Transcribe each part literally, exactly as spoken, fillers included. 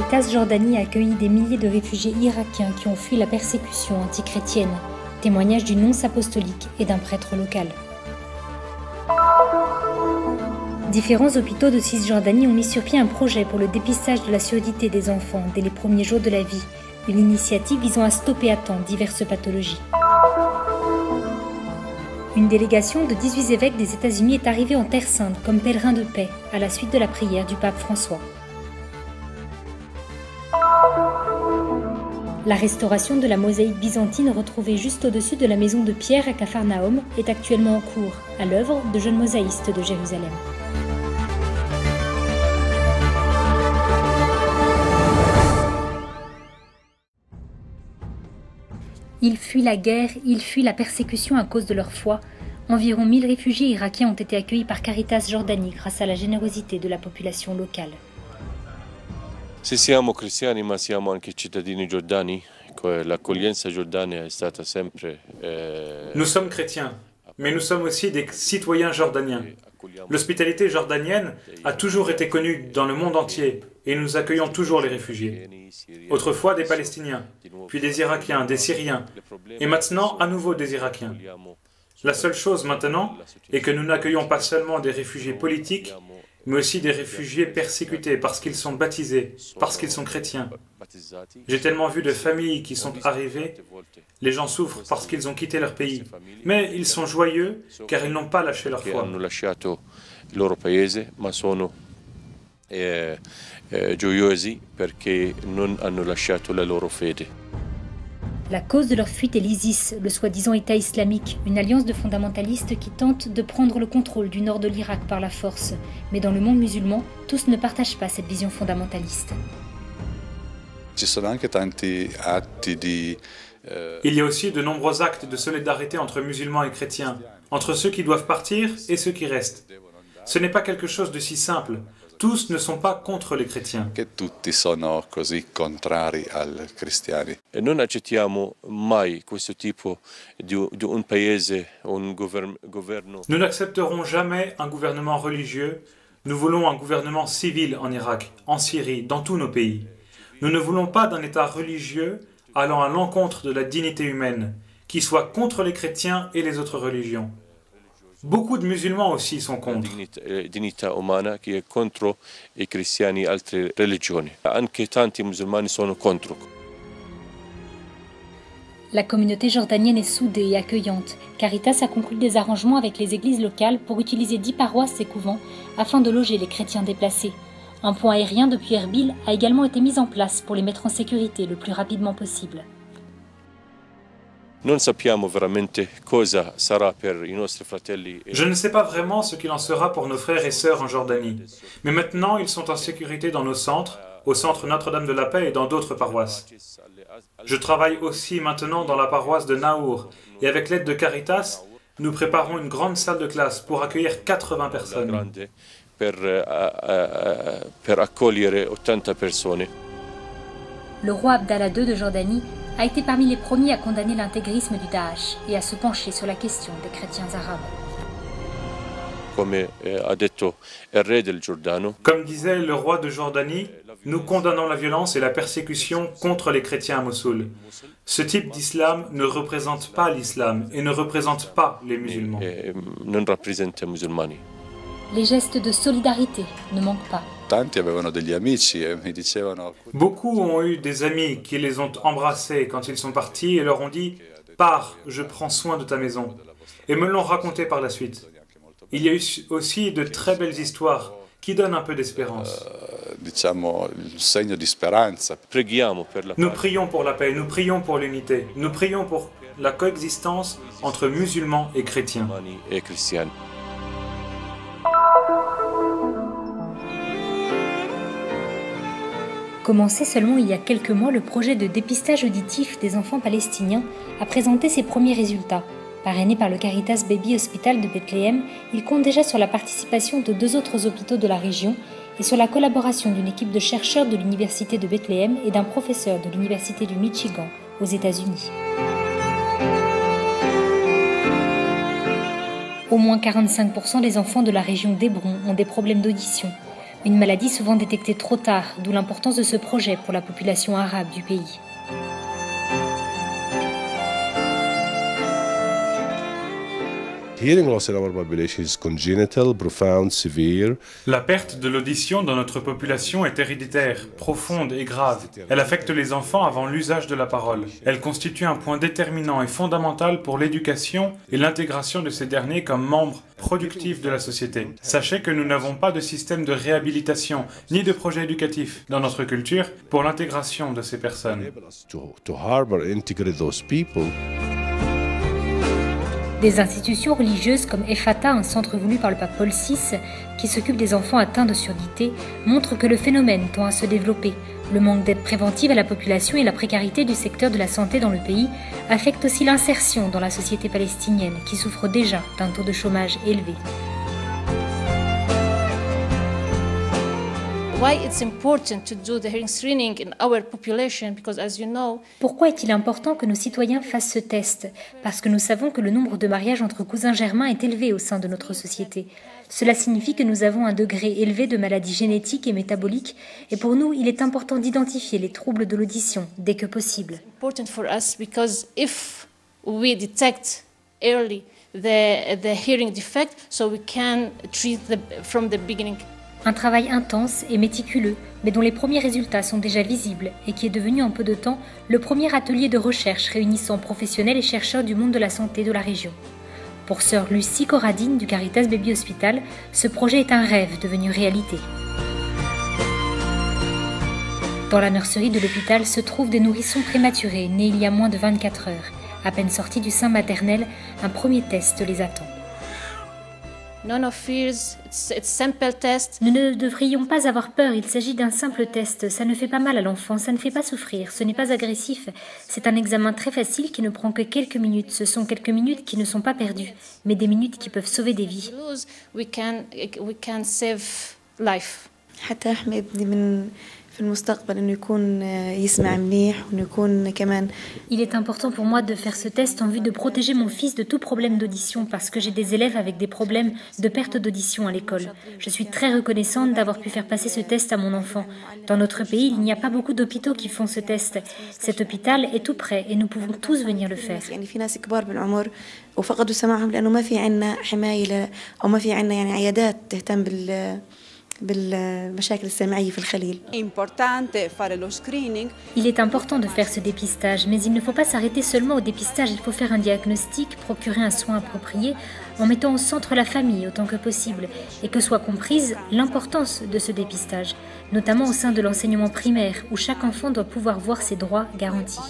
Caritas Jordanie a accueilli des milliers de réfugiés irakiens qui ont fui la persécution antichrétienne. Témoignage du nonce apostolique et d'un prêtre local. Différents hôpitaux de Cisjordanie ont mis sur pied un projet pour le dépistage de la surdité des enfants dès les premiers jours de la vie, une initiative visant à stopper à temps diverses pathologies. Une délégation de dix-huit évêques des États-Unis est arrivée en Terre Sainte comme pèlerin de paix à la suite de la prière du pape François. La restauration de la mosaïque byzantine retrouvée juste au-dessus de la maison de Pierre à Capharnaüm est actuellement en cours, à l'œuvre de jeunes mosaïstes de Jérusalem. Ils fuient la guerre, ils fuient la persécution à cause de leur foi. Environ mille réfugiés irakiens ont été accueillis par Caritas Jordanie grâce à la générosité de la population locale. Se siamo cristiani ma siamo anche cittadini giordani, l'accoglienza giordana è stata sempre... Nous sommes chrétiens, mais nous sommes aussi des citoyens jordaniens. L'hospitalité jordanienne a toujours été connue dans le monde entier et nous accueillons toujours les réfugiés. Autrefois des Palestiniens, puis des Irakiens, des Syriens, et maintenant à nouveau des Irakiens. La seule chose maintenant est que nous n'accueillons pas seulement des réfugiés politiques, mais aussi des réfugiés persécutés parce qu'ils sont baptisés, parce qu'ils sont chrétiens. J'ai tellement vu de familles qui sont arrivées, les gens souffrent parce qu'ils ont quitté leur pays, mais ils sont joyeux car ils n'ont pas lâché leur foi. Gioiosi perché non hanno lasciato la loro fede. La cause de leur fuite est l'ISIS, le soi-disant État islamique, une alliance de fondamentalistes qui tente de prendre le contrôle du nord de l'Irak par la force. Mais dans le monde musulman, tous ne partagent pas cette vision fondamentaliste. Il y a aussi de nombreux actes de solidarité entre musulmans et chrétiens, entre ceux qui doivent partir et ceux qui restent. Ce n'est pas quelque chose de si simple. Tous ne sont pas contre les chrétiens. E non accettiamo mai questo tipo di un paese, un governo. Nous n'accepterons jamais un gouvernement religieux. Nous voulons un gouvernement civil en Irak, en Syrie, dans tous nos pays. Nous ne voulons pas d'un État religieux allant à l'encontre de la dignité humaine, qui soit contre les chrétiens et les autres religions. Beaucoup de musulmans aussi sont contre. Dignità umana che è contro i cristiani e altre religioni. Anche tanti musulmani sono contro. La communauté jordanienne est soudée et accueillante. Caritas a conclu des arrangements avec les églises locales pour utiliser dix paroisses et couvents afin de loger les chrétiens déplacés. Un pont aérien depuis Erbil a également été mis en place pour les mettre en sécurité le plus rapidement possible. Non sappiamo veramente cosa sarà per i nostri fratelli. Je ne sais pas vraiment ce qu'il en sera pour nos frères et sœurs en Jordanie. Mais maintenant, ils sont en sécurité dans nos centres, au centre Notre-Dame de la Paix et dans d'autres paroisses. Je travaille aussi maintenant dans la paroisse de Naour. Et avec l'aide de Caritas, nous préparons une grande salle de classe pour accueillir quatre-vingts personnes. Per, uh, uh, per accogliere ottanta persone. Le roi Abdallah deux de Jordanie a été parmi les premiers à condamner l'intégrisme du Daesh et à se pencher sur la question des chrétiens arabes. Come ha detto il re del Giordano. Comme disait le roi de Jordanie, nous condamnons la violence et la persécution contre les chrétiens à Mossoul. Ce type d'islam ne représente pas l'islam et ne représente pas les musulmans. E, non rappresenta i musulmani. Les gestes de solidarité ne manquent pas. Beaucoup ont eu des amis qui les ont embrassés quand ils sont partis et leur ont dit « Pars, je prends soin de ta maison » et me l'ont raconté par la suite. Il y a eu aussi de très belles histoires qui donnent un peu d'espérance. Nous prions pour la paix, nous prions pour l'unité, nous prions pour la coexistence entre musulmans et chrétiens. Commencé seulement il y a quelques mois, le projet de dépistage auditif des enfants palestiniens a présenté ses premiers résultats. Parrainé par le Caritas Baby Hospital de Bethléem, il compte déjà sur la participation de deux autres hôpitaux de la région et sur la collaboration d'une équipe de chercheurs de l'Université de Bethléem et d'un professeur de l'Université du Michigan aux États-Unis. Au moins quarante-cinq pour cent des enfants de la région d'Hébron ont des problèmes d'audition. Une maladie souvent détectée trop tard, d'où l'importance de ce projet pour la population arabe du pays. Hearing loss in our population is congenital, profound, severe. La perte de l'audition dans notre population est héréditaire, profonde et grave. Elle affecte les enfants avant l'usage de la parole. Elle constitue un point déterminant et fondamental pour l'éducation et l'intégration de ces derniers comme membres productifs de la société. Sachez que nous n'avons pas de système de réhabilitation ni de projet éducatif dans notre culture pour l'intégration de ces personnes. To, to harbor, integrate those people. Des institutions religieuses comme Ephata, un centre voulu par le pape Paul six, qui s'occupe des enfants atteints de surdité, montrent que le phénomène tend à se développer. Le manque d'aide préventive à la population et la précarité du secteur de la santé dans le pays affectent aussi l'insertion dans la société palestinienne, qui souffre déjà d'un taux de chômage élevé. Pourquoi est-il important que nos citoyens fassent ce test? Parce que nous savons que le nombre de mariages entre cousins germains est élevé au sein de notre société. Cela signifie que nous avons un degré élevé de maladies génétiques et métaboliques, et pour nous, il est important d'identifier les troubles de l'audition dès que possible. Un travail intense et méticuleux, mais dont les premiers résultats sont déjà visibles et qui est devenu en peu de temps le premier atelier de recherche réunissant professionnels et chercheurs du monde de la santé de la région. Pour sœur Lucie Corradine du Caritas Baby Hospital, ce projet est un rêve devenu réalité. Dans la nurserie de l'hôpital se trouvent des nourrissons prématurés nés il y a moins de vingt-quatre heures. À peine sortis du sein maternel, un premier test les attend. Nous ne devrions pas avoir peur, il s'agit d'un simple test. Ça ne fait pas mal à l'enfant, ça ne fait pas souffrir, ce n'est pas agressif. C'est un examen très facile qui ne prend que quelques minutes. Ce sont quelques minutes qui ne sont pas perdues, mais des minutes qui peuvent sauver des vies. Il est important pour moi de faire ce test en vue de protéger mon fils de tout problème d'audition parce que j'ai des élèves avec des problèmes de perte d'audition à l'école. Je suis très reconnaissante d'avoir pu faire passer ce test à mon enfant. Dans notre pays, il n'y a pas beaucoup d'hôpitaux qui font ce test. Cet hôpital est tout près et nous pouvons tous venir le faire. Il est important de faire ce dépistage, mais il ne faut pas s'arrêter seulement au dépistage, il faut faire un diagnostic, procurer un soin approprié, en mettant au centre la famille autant que possible, et que soit comprise l'importance de ce dépistage, notamment au sein de l'enseignement primaire, où chaque enfant doit pouvoir voir ses droits garantis.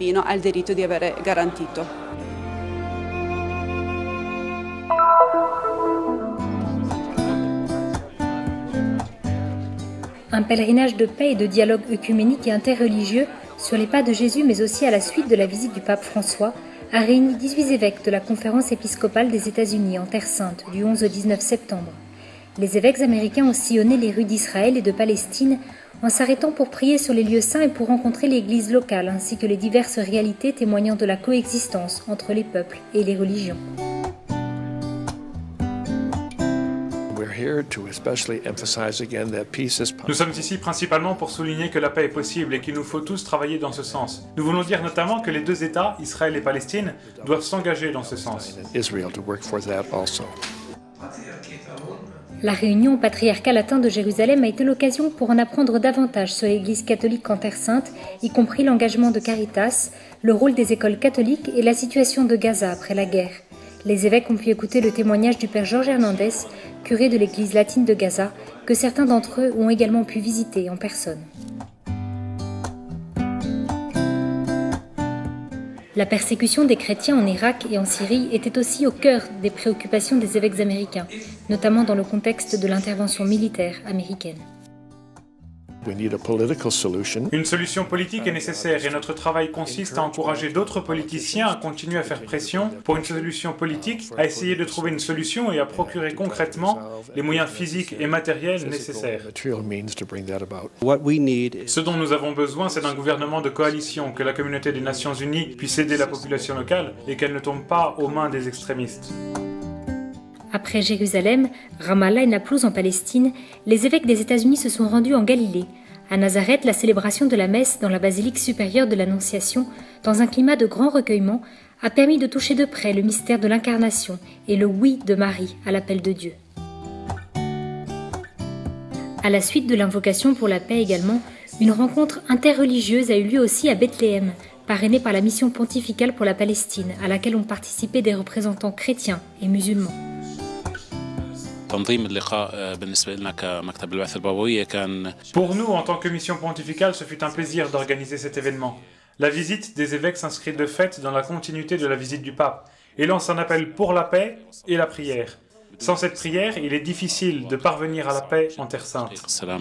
Un pèlerinage de paix et de dialogue œcuménique et interreligieux sur les pas de Jésus, mais aussi à la suite de la visite du pape François, a réuni dix-huit évêques de la conférence épiscopale des États-Unis en Terre Sainte du onze au dix-neuf septembre. Les évêques américains ont sillonné les rues d'Israël et de Palestine en s'arrêtant pour prier sur les lieux saints et pour rencontrer l'église locale ainsi que les diverses réalités témoignant de la coexistence entre les peuples et les religions. Nous sommes ici principalement pour souligner que la paix est possible et qu'il nous faut tous travailler dans ce sens. Nous voulons dire notamment que les deux États, Israël et Palestine, doivent s'engager dans ce sens. La réunion au patriarcat latin de Jérusalem a été l'occasion pour en apprendre davantage sur l'Église catholique en Terre Sainte, y compris l'engagement de Caritas, le rôle des écoles catholiques et la situation de Gaza après la guerre. Les évêques ont pu écouter le témoignage du père Georges Hernandez, curé de l'église latine de Gaza, que certains d'entre eux ont également pu visiter en personne. La persécution des chrétiens en Irak et en Syrie était aussi au cœur des préoccupations des évêques américains, notamment dans le contexte de l'intervention militaire américaine. Une solution politique est nécessaire et notre travail consiste à encourager d'autres politiciens à continuer à faire pression pour une solution politique, à essayer de trouver une solution et à procurer concrètement les moyens physiques et matériels nécessaires. Ce dont nous avons besoin, c'est d'un gouvernement de coalition, que la communauté des Nations Unies puisse aider la population locale et qu'elle ne tombe pas aux mains des extrémistes. Après Jérusalem, Ramallah et Naplouse en Palestine, les évêques des États-Unis se sont rendus en Galilée. À Nazareth, la célébration de la messe dans la basilique supérieure de l'Annonciation, dans un climat de grand recueillement, a permis de toucher de près le mystère de l'incarnation et le oui de Marie à l'appel de Dieu. À la suite de l'invocation pour la paix également, une rencontre interreligieuse a eu lieu aussi à Bethléem, parrainée par la mission pontificale pour la Palestine, à laquelle ont participé des représentants chrétiens et musulmans. Pour nous, en tant que mission pontificale, ce fut un plaisir d'organiser cet événement. La visite des évêques s'inscrit de fait dans la continuité de la visite du pape et lance un appel pour la paix et la prière. Sans cette prière, il est difficile de parvenir à la paix en Terre Sainte.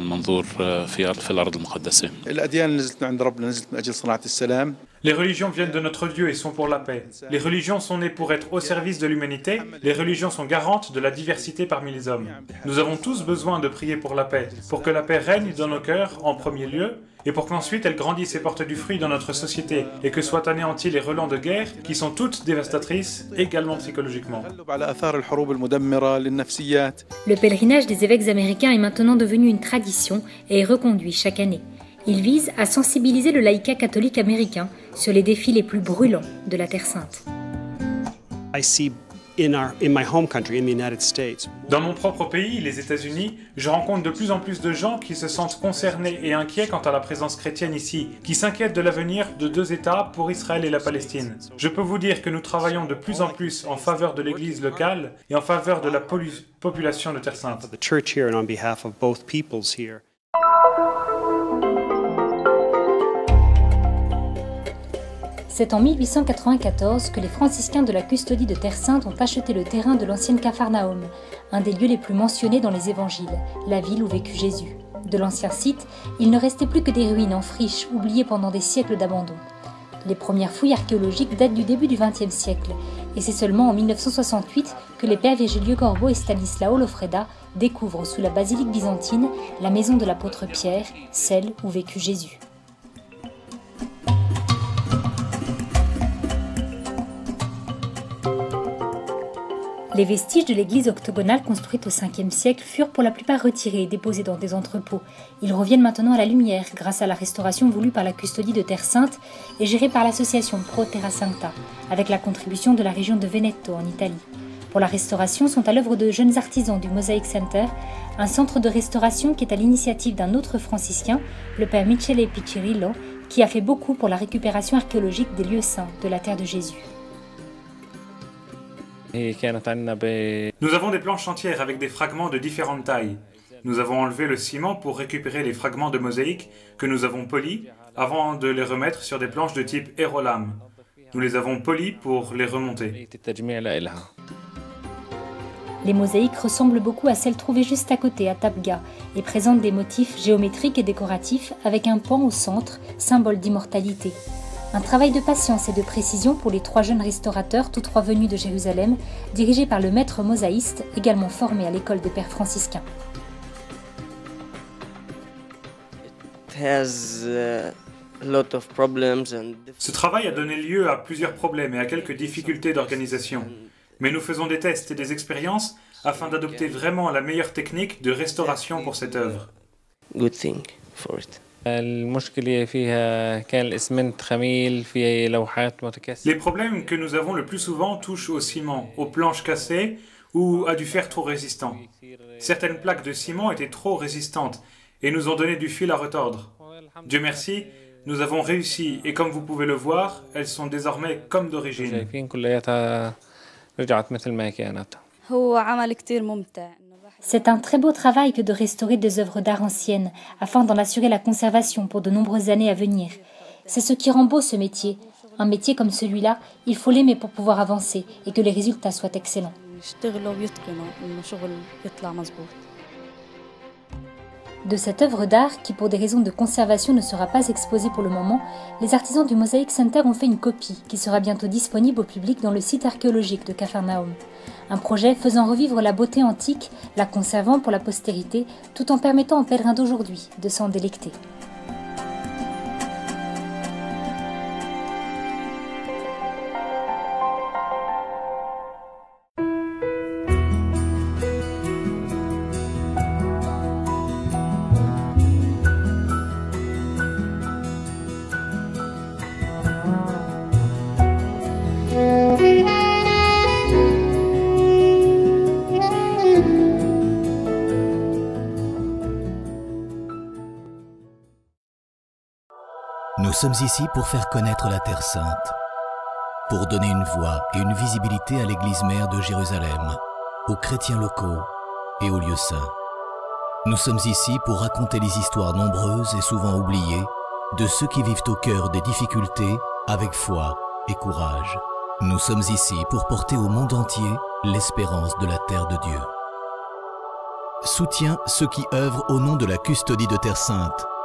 Les religions viennent de notre Dieu et sont pour la paix. Les religions sont nées pour être au service de l'humanité. Les religions sont garantes de la diversité parmi les hommes. Nous avons tous besoin de prier pour la paix, pour que la paix règne dans nos cœurs en premier lieu, et pour qu'ensuite elle grandisse et porte du fruit dans notre société, et que soient anéantis les relents de guerre, qui sont toutes dévastatrices, également psychologiquement. Le pèlerinage des évêques américains est maintenant devenu une tradition et est reconduit chaque année. Il vise à sensibiliser le laïcat catholique américain sur les défis les plus brûlants de la Terre Sainte. Dans mon propre pays, les États-Unis, je rencontre de plus en plus de gens qui se sentent concernés et inquiets quant à la présence chrétienne ici, qui s'inquiètent de l'avenir de deux États pour Israël et la Palestine. Je peux vous dire que nous travaillons de plus en plus en faveur de l'Église locale et en faveur de la population de Terre Sainte. C'est en mille huit cent quatre-vingt-quatorze que les franciscains de la custodie de Terre Sainte ont acheté le terrain de l'ancienne Capharnaüm, un des lieux les plus mentionnés dans les évangiles, la ville où vécut Jésus. De l'ancien site, il ne restait plus que des ruines en friche, oubliées pendant des siècles d'abandon. Les premières fouilles archéologiques datent du début du vingtième siècle, et c'est seulement en mille neuf cent soixante-huit que les pères Virgilio Corbo et Stanislao Lofreda découvrent sous la basilique byzantine la maison de l'apôtre Pierre, celle où vécut Jésus. Les vestiges de l'église octogonale construite au cinquième siècle furent pour la plupart retirés et déposés dans des entrepôts. Ils reviennent maintenant à la lumière grâce à la restauration voulue par la custodie de Terre Sainte et gérée par l'association Pro Terra Sancta, avec la contribution de la région de Veneto en Italie. Pour la restauration sont à l'œuvre de jeunes artisans du Mosaic Center, un centre de restauration qui est à l'initiative d'un autre franciscain, le père Michele Piccirillo, qui a fait beaucoup pour la récupération archéologique des lieux saints de la terre de Jésus. Nous avons des planches entières avec des fragments de différentes tailles. Nous avons enlevé le ciment pour récupérer les fragments de mosaïque que nous avons polis avant de les remettre sur des planches de type aérolam. Nous les avons polis pour les remonter. Les mosaïques ressemblent beaucoup à celles trouvées juste à côté, à Tabga, et présentent des motifs géométriques et décoratifs avec un pan au centre, symbole d'immortalité. Un travail de patience et de précision pour les trois jeunes restaurateurs, tous trois venus de Jérusalem, dirigés par le maître mosaïste, également formé à l'école des pères franciscains. Ce travail a donné lieu à plusieurs problèmes et à quelques difficultés d'organisation. Mais nous faisons des tests et des expériences afin d'adopter vraiment la meilleure technique de restauration pour cette œuvre. Good thing for it. Les problèmes que nous avons le plus souvent touchent au ciment, aux planches cassées ou à du fer trop résistant. Certaines plaques de ciment étaient trop résistantes et nous ont donné du fil à retordre. Dieu merci, nous avons réussi et comme vous pouvez le voir, elles sont désormais comme d'origine. C'est un très beau travail que de restaurer des œuvres d'art anciennes, afin d'en assurer la conservation pour de nombreuses années à venir. C'est ce qui rend beau ce métier. Un métier comme celui-là, il faut l'aimer pour pouvoir avancer et que les résultats soient excellents. De cette œuvre d'art, qui pour des raisons de conservation ne sera pas exposée pour le moment, les artisans du Mosaic Center ont fait une copie qui sera bientôt disponible au public dans le site archéologique de Capharnaüm. Un projet faisant revivre la beauté antique, la conservant pour la postérité, tout en permettant aux pèlerins d'aujourd'hui de s'en délecter. Nous sommes ici pour faire connaître la Terre Sainte, pour donner une voix et une visibilité à l'Église mère de Jérusalem, aux chrétiens locaux et aux lieux saints. Nous sommes ici pour raconter les histoires nombreuses et souvent oubliées de ceux qui vivent au cœur des difficultés avec foi et courage. Nous sommes ici pour porter au monde entier l'espérance de la terre de Dieu. Soutiens ceux qui œuvrent au nom de la custodie de Terre Sainte